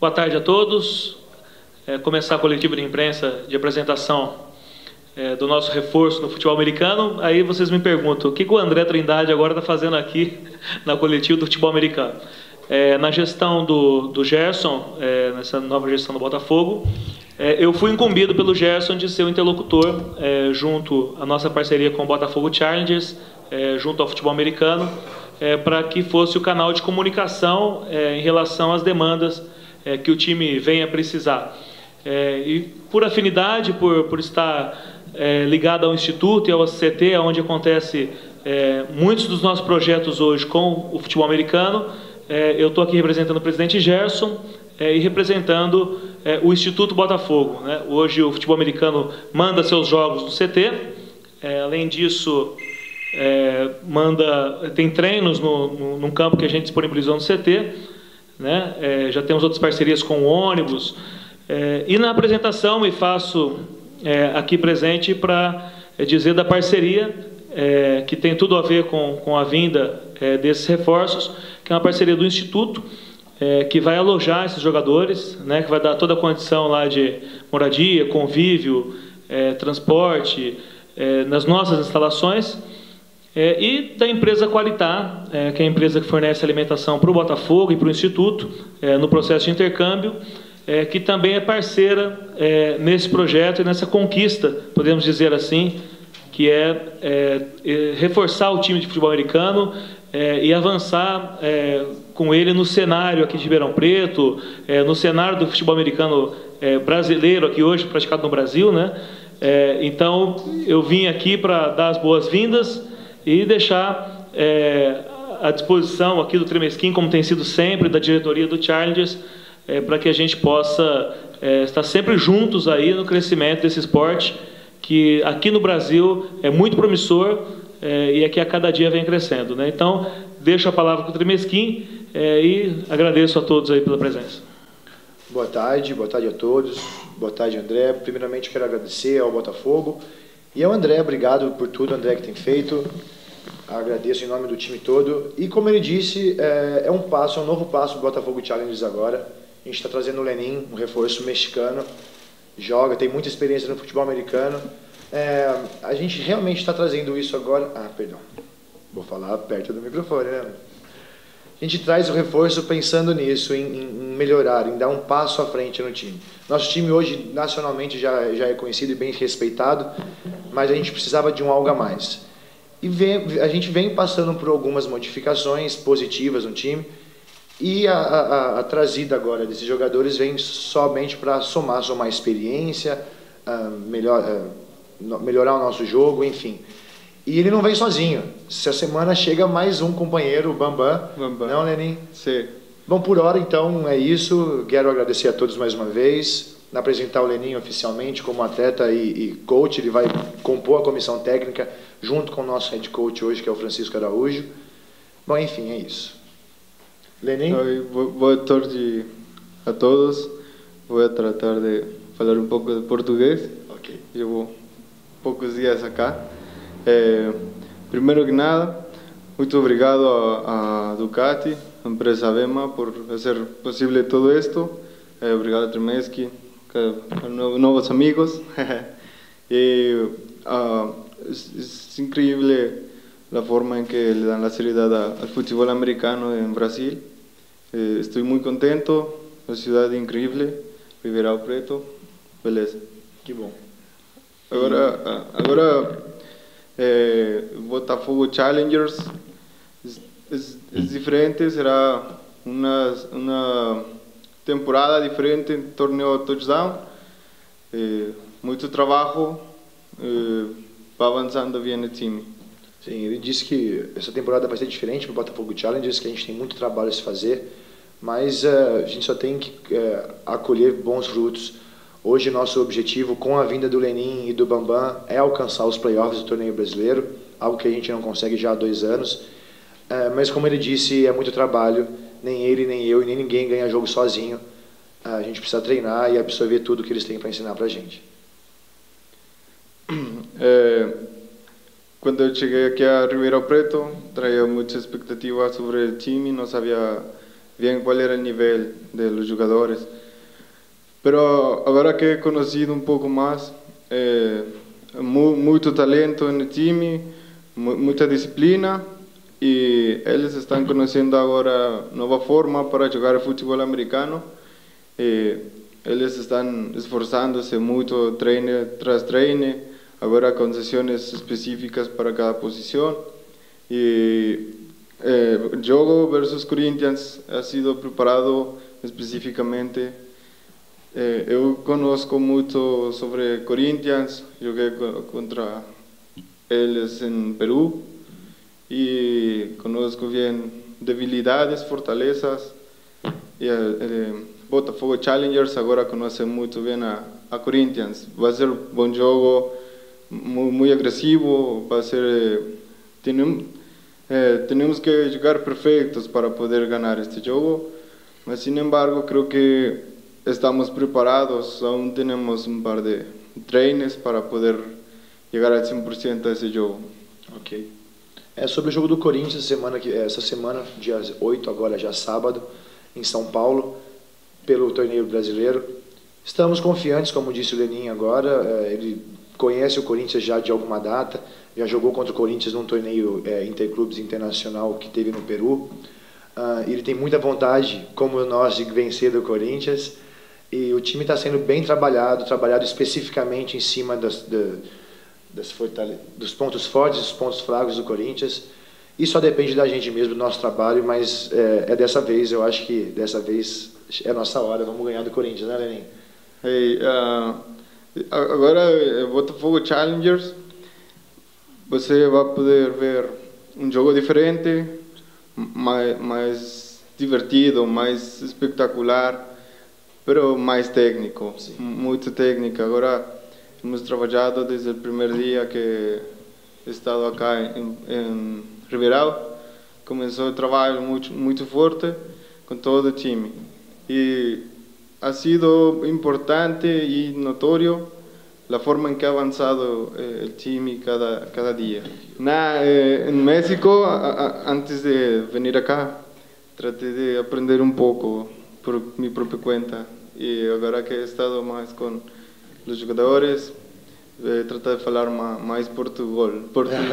Boa tarde a todos. Começar a coletiva de imprensa de apresentação do nosso reforço no futebol americano. Aí vocês me perguntam, o que o André Trindade agora está fazendo aqui na coletiva do futebol americano? Na gestão do Gerson, nessa nova gestão do Botafogo, eu fui incumbido pelo Gerson de ser o interlocutor junto à nossa parceria com o Botafogo Challengers, junto ao futebol americano, para que fosse o canal de comunicação em relação às demandas que o time venha precisar. E por afinidade, por estar ligado ao Instituto e ao CT, onde acontece muitos dos nossos projetos hoje com o futebol americano, eu estou aqui representando o presidente Gerson e representando o Instituto Botafogo, né? Hoje o futebol americano manda seus jogos no CT, além disso tem treinos num campo que a gente disponibilizou no CT, né? Já temos outras parcerias com o ônibus, e na apresentação me faço aqui presente para dizer da parceria que tem tudo a ver com a vinda desses reforços, que é uma parceria do Instituto, que vai alojar esses jogadores, né, que vai dar toda a condição lá de moradia, convívio, transporte, nas nossas instalações, e da empresa Qualitar, que é a empresa que fornece alimentação para o Botafogo e para o Instituto, no processo de intercâmbio, que também é parceira nesse projeto e nessa conquista, podemos dizer assim, que reforçar o time de futebol americano e avançar com ele no cenário aqui de Ribeirão Preto, no cenário do futebol americano brasileiro, aqui hoje praticado no Brasil, né? Então, eu vim aqui para dar as boas-vindas e deixar à disposição aqui do Tremesquim, como tem sido sempre, da diretoria do Challengers, para que a gente possa estar sempre juntos aí no crescimento desse esporte, que aqui no Brasil é muito promissor e aqui a cada dia vem crescendo, né? Então, deixo a palavra com o Tremesquim e agradeço a todos aí pela presença. Boa tarde a todos. Boa tarde, André. Primeiramente, quero agradecer ao Botafogo e ao André. Obrigado por tudo, André, que tem feito. Agradeço em nome do time todo. E, como ele disse, é um novo passo do Botafogo Challengers agora. A gente está trazendo o Lenin, um reforço mexicano. Tem muita experiência no futebol americano. A gente realmente está trazendo isso agora... perdão. Vou falar perto do microfone, né? A gente traz o reforço pensando nisso, em melhorar, em dar um passo à frente no time. Nosso time hoje, nacionalmente, já é conhecido e bem respeitado, mas a gente precisava de um algo a mais. E a gente vem passando por algumas modificações positivas no time, e a trazida agora desses jogadores vem somente para somar experiência, melhorar o nosso jogo, enfim. E ele não vem sozinho. Essa semana chega mais um companheiro, o Bambam. Não, Lenin? Sim. Bom, por hora, então, é isso. Quero agradecer a todos mais uma vez. Apresentar o Lenin oficialmente como atleta e coach. Ele vai compor a comissão técnica junto com o nosso head coach hoje, que é o Francisco Araújo. Bom, enfim, é isso. Lenin? Boa tarde a todos. Vou tratar de falar um pouco de português. Ok. Llevo poucos dias acá. Primeiro que nada, muito obrigado a Ducati, a empresa Bema, por fazer possível tudo isto. Obrigado a Tremesquim, a novos amigos. Es increíble la forma en que le dan la seriedad al fútbol americano en Brasil. Estoy muy contento, la ciudad es increíble, Ribeirão Preto, beleza. Que bom. Agora Botafogo Challengers es diferente, será una temporada diferente en torneo touchdown, muito trabalho, va avançando bem o time. Sim, ele disse que essa temporada vai ser diferente para o Botafogo Challengers, que a gente tem muito trabalho a se fazer, mas a gente só tem que acolher bons frutos. Hoje, nosso objetivo, com a vinda do Lenin e do Bambam, é alcançar os playoffs do torneio brasileiro, algo que a gente não consegue já há 2 anos. Mas, como ele disse, é muito trabalho. Nem ele, nem eu e nem ninguém ganha jogo sozinho. A gente precisa treinar e absorver tudo que eles têm para ensinar para a gente. Quando eu cheguei aqui a Ribeirão Preto, traía muitas expectativas sobre o time, não sabia bien cuál era el nivel de los jugadores. Pero ahora que he conocido un poco más, mucho talento en el time, mucha disciplina, y ellos están conociendo ahora nueva forma para jugar fútbol americano. Ellos están esforzándose mucho, treine tras treine, ahora con sesiones específicas para cada posición. Y juego versus Corinthians ha sido preparado específicamente. Eu conozco mucho sobre Corinthians, jugué contra ellos en Perú y conozco bien debilidades, fortalezas. Y Botafogo Challengers agora conhece muito bem a Corinthians. Vai ser bom jogo, muito agressivo, vai ser temos que jogar perfeitos para poder ganhar este jogo, mas sin embargo creo que estamos preparados, aún temos par de treinos para poder chegar a 100% a esse jogo. Ok. Sobre o jogo do Corinthians, essa semana, dia 8, agora já sábado, em São Paulo, pelo torneio brasileiro. Estamos confiantes, como disse o Lenin agora, ele conhece o Corinthians já de alguma data, já jogou contra o Corinthians num torneio interclubes internacional que teve no Peru. Ele tem muita vontade, como nós, de vencer do Corinthians, e o time está sendo bem trabalhado especificamente em cima dos pontos fortes e dos pontos fracos do Corinthians. E só depende da gente mesmo, do nosso trabalho, mas dessa vez, eu acho que dessa vez é a nossa hora, vamos ganhar do Corinthians, né, Lenin? Agora, Botafogo Challengers, você vai poder ver um jogo diferente, mais divertido, mais espetacular, pero mais técnico, sim, muito técnico. Agora, hemos trabalhado desde o primeiro dia que he estado acá em Ribeirão. Começou o trabalho muito forte com todo o time e ha sido importante e notório a forma em que ha avançado o time cada dia. Em México, antes de vir acá, tratei de aprender um pouco por minha própria conta, e agora que he estado mais com os jogadores, tratar de falar mais portunhol.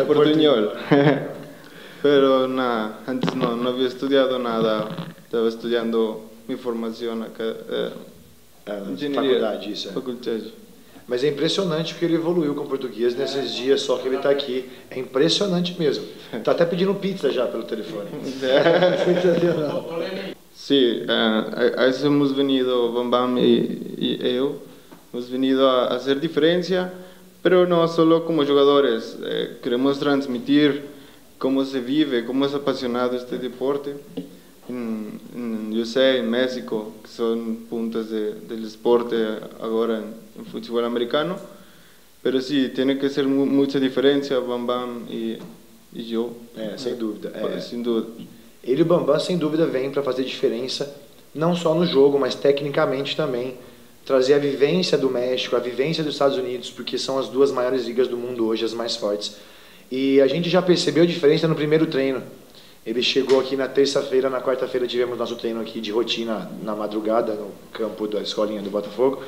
Pero antes no había estudiado nada, estaba estudiando mi formação acá, faculdade, isso. Faculdade. Mas é impressionante porque ele evoluiu com o português nesses dias só que ele está aqui. É impressionante mesmo. Está até pedindo pizza já pelo telefone. Sim, a isso hemos venido, Bambam e eu, hemos venido a fazer diferença, pero não só como jogadores. Queremos transmitir cómo se vive, cómo es apasionado este deporte. Yo sé, en México, que son puntas del deporte ahora en fútbol americano, pero sí, tiene que ser mucha diferencia, Bambam e eu. Sem dúvida. Sem dúvida. Ele e o Bambam, sem dúvida, vem para fazer diferença, não só no jogo, mas tecnicamente também. Trazer a vivência do México, a vivência dos Estados Unidos, porque são as duas maiores ligas do mundo hoje, as mais fortes. E a gente já percebeu a diferença no primeiro treino. Ele chegou aqui na terça-feira, na quarta-feira tivemos nosso treino aqui de rotina na madrugada, no campo da escolinha do Botafogo.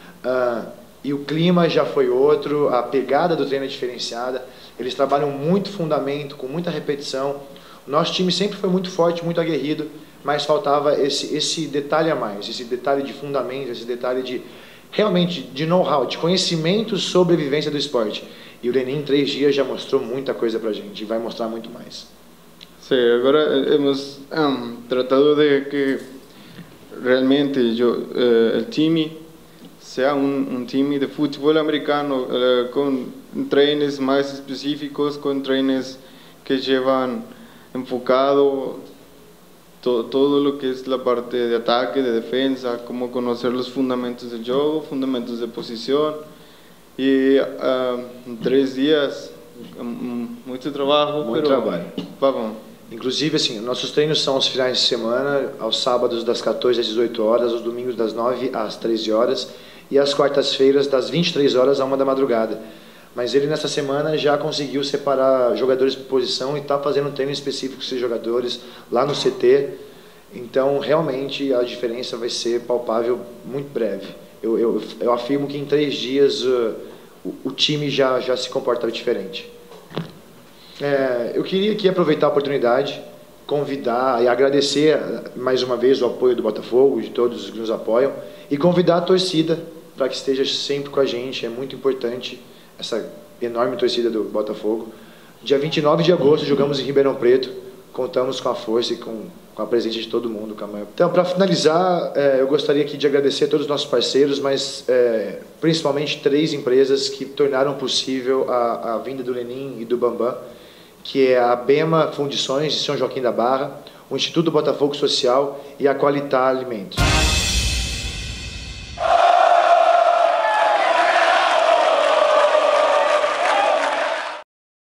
E o clima já foi outro, a pegada do treino é diferenciada. Eles trabalham muito fundamento, com muita repetição. O nosso time sempre foi muito forte, muito aguerrido, mas faltava esse detalhe a mais, esse detalhe de fundamento, esse detalhe de realmente de know-how, de conhecimento sobre a vivência do esporte. E o Lenin, em 3 dias, já mostrou muita coisa para a gente e vai mostrar muito mais. Sim, agora hemos tratado de que realmente o time seja time de futebol americano com treinos mais específicos, com treinos que llevan enfocado todo lo que es la parte de ataque, de defensa, cómo conocer los fundamentos del juego, fundamentos de posición. Y en 3 dias, muito trabalho. Muito trabalho. Tá bom. Inclusive, assim, nossos treinos são aos finais de semana, aos sábados das 14 às 18 horas, aos domingos das 9 às 13 horas e às quartas-feiras das 23 horas à 1 da madrugada. Mas ele, nessa semana, já conseguiu separar jogadores por posição e está fazendo um treino específico com esses jogadores lá no CT. Então, realmente, a diferença vai ser palpável muito breve. Eu afirmo que em 3 dias o time já se comporta diferente. Eu queria aqui aproveitar a oportunidade, convidar e agradecer mais uma vez o apoio do Botafogo, de todos que nos apoiam, e convidar a torcida para que esteja sempre com a gente. É muito importante essa enorme torcida do Botafogo. Dia 29 de agosto jogamos em Ribeirão Preto, contamos com a força e com a presença de todo mundo. Então, para finalizar, eu gostaria aqui de agradecer a todos os nossos parceiros, mas principalmente 3 empresas que tornaram possível a vinda do Lenin e do Bambam, que é a Bema Fundições de São Joaquim da Barra, o Instituto Botafogo Social e a Qualitá Alimentos.